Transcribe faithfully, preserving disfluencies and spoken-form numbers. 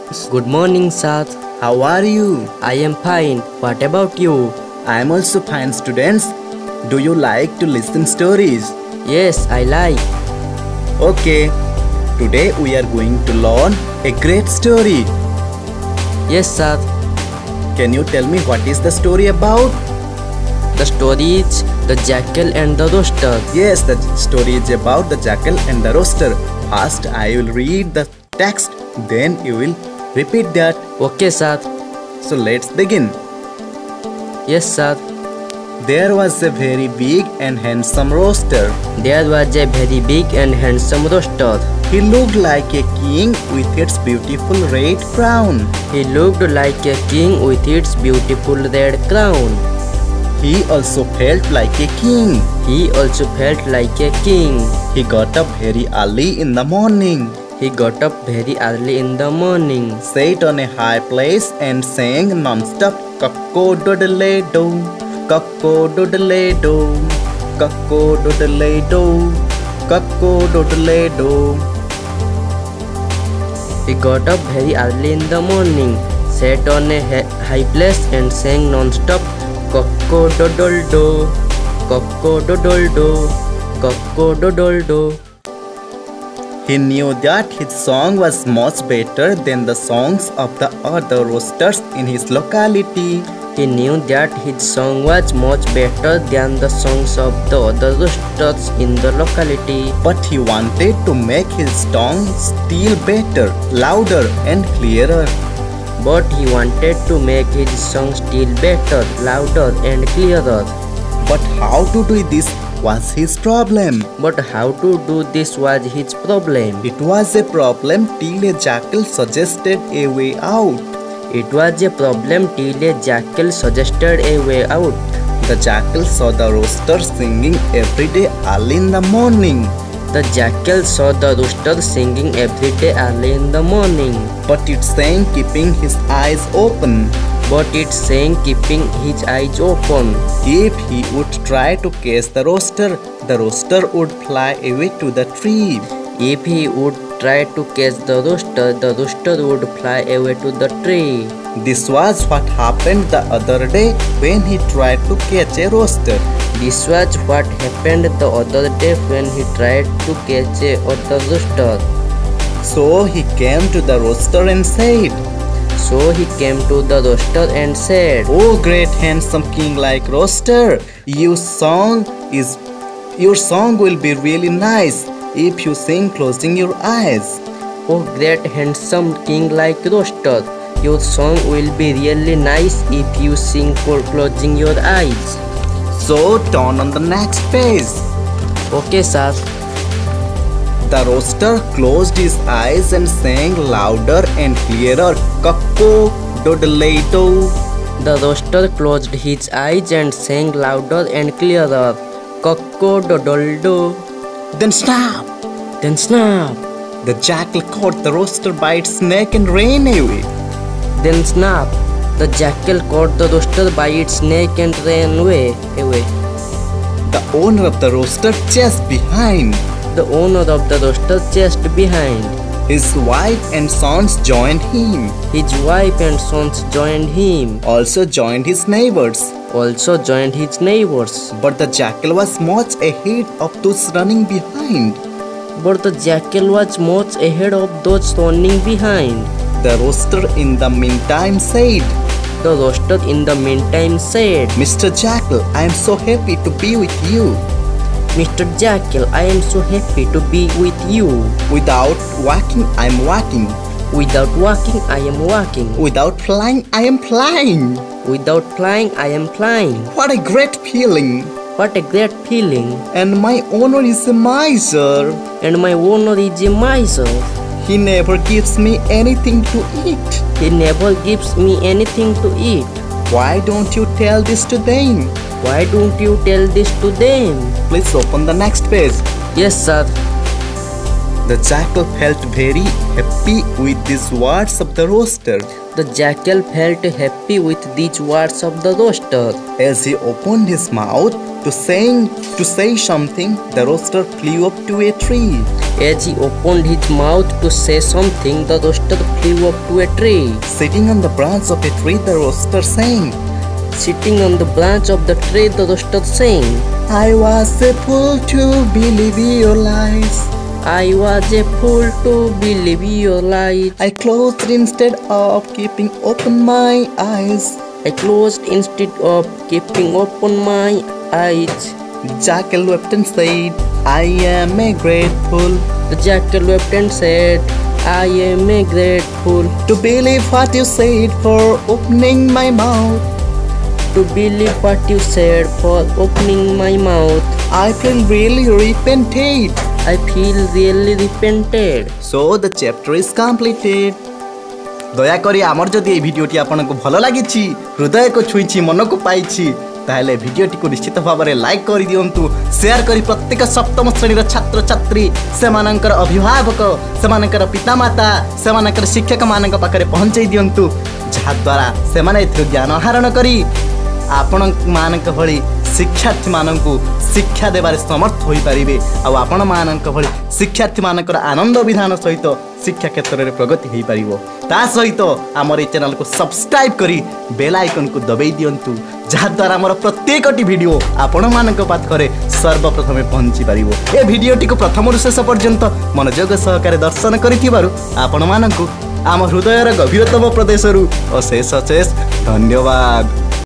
Good morning, Sat. How are you? I am fine. What about you? I am also fine, students. Do you like to listen stories? Yes, I like. Okay. Today we are going to learn a great story. Yes, Sat. Can you tell me what is the story about? The story is The Jackal and the Rooster. Yes, the story is about the jackal and the rooster. First, I will read the text, then you will repeat that. Okay, Sat. So let's begin. Yes, Sat. There was a very big and handsome rooster. There was a very big and handsome rooster. He looked like a king with its beautiful red crown. He looked like a king with its beautiful red crown. He also felt like a king. He also felt like a king. He got up very early in the morning. He got up very early in the morning. Sat on a high place and sang non-stop cock-a-doodle-doo, cock-a-doodle-doo, cock-a-doodle-doo, cock-a-doodle-doo. He got up very early in the morning, sat on a high place and sang non-stop cock-a-doodle-doo, cock-a-doodle-doo, cock-a-doodle-doo. He knew that his song was much better than the songs of the other roosters in his locality. He knew that his song was much better than the songs of the other roosters in the locality. But he wanted to make his song still better, louder and clearer. But he wanted to make his song still better, louder and clearer. But how to do this was his problem. But how to do this was his problem. It was a problem till a jackal suggested a way out. It was a problem till a jackal suggested a way out. The jackal saw the rooster singing every day early in the morning. The jackal saw the rooster singing every day early in the morning. But it sang keeping his eyes open. But it sang keeping his eyes open. If he would try to catch the rooster, the rooster would fly away to the tree. If he would try to catch the rooster, the rooster would fly away to the tree. This was what happened the other day when he tried to catch a rooster. This was what happened the other day when he tried to catch a other rooster. So he came to the rooster and said, So he came to the rooster and said, "Oh great handsome king like rooster, your song is your song will be really nice if you sing closing your eyes." Oh great handsome king like rooster, your song will be really nice if you sing closing your eyes. So turn on the next page. Okay, sir. The rooster closed his eyes and sang louder and clearer, cock-a-doodle-doo. The rooster closed his eyes and sang louder and clearer, cock-a-doodle-doo. Then snap! Then snap! The jackal caught the rooster by its neck and ran away. Then snap! The jackal caught the rooster by its neck and ran away. away. The owner of the rooster chased behind. The owner of the rooster chased behind. His wife and sons joined him. His wife and sons joined him. Also joined his neighbors. Also joined his neighbors. But the jackal was much ahead of those running behind. But the jackal was much ahead of those running behind. The rooster in the meantime said, The rooster in the meantime said, Mister Jackal, I am so happy to be with you. Mister Jackal, I am so happy to be with you. Without walking, I am walking. Without walking, I am walking. Without flying, I am flying. Without flying, I am flying. What a great feeling. What a great feeling. And my owner is a miser. And my owner is a miser. He never gives me anything to eat. He never gives me anything to eat. Why don't you tell this to them? Why don't you tell this to them? Please open the next page. Yes, sir. The jackal felt very happy with these words of the roaster. The jackal felt happy with these words of the roaster. As he opened his mouth to saying to say something, the roaster flew up to a tree. As he opened his mouth to say something, the roaster flew up to a tree. Sitting on the branch of a tree, the roaster sang. Sitting on the branch of the tree, the roaster sang. I was a fool to believe your lies. I was a fool to believe your lies. I closed instead of keeping open my eyes. I closed instead of keeping open my eyes. The jackal wept and said, I am a great fool. The jackal wept and said, I am a great fool. To believe what you said for opening my mouth. To believe what you said for opening my mouth. I feel really repented. I feel really repented. So the chapter is completed. दयाकरी आमर जदि ये भिडियोटी आपको भल लगी हृदय को छुई मन को पाई ताहले भिडियोटी को निश्चित भाव में लाइक कर दिंतु शेयर करी प्रत्येक सप्तम श्रेणी छात्र छात्री से अभिभावक से पितामाता से शिक्षक मान पाखे पहुँचे दिंतु जहाद्वारा से ज्ञान आहरण करी आपण मानक भली शिक्षार्थी मानक शिक्षा देवारे समर्थ हो पारे आपण मानक भली शिक्षार्थी मानकर आनंद विधान सहित शिक्षा क्षेत्र में प्रगति हो पार ता सहित आमर ये चैनल को सब्सक्राइब करी बेल आइकन को दबाई दिंतु जहाद्वारा आमर प्रत्येकटी भिडियो आपण मानक पाखरे सर्वप्रथमे पहुँची पार ए भिडियोटी को प्रथम शेष पर्यंत मनोयोग सहकारे दर्शन करिथिबारु आपण मानक आम हृदयर गभीरतम प्रदेशरू अशेष अशेष धन्यवाद।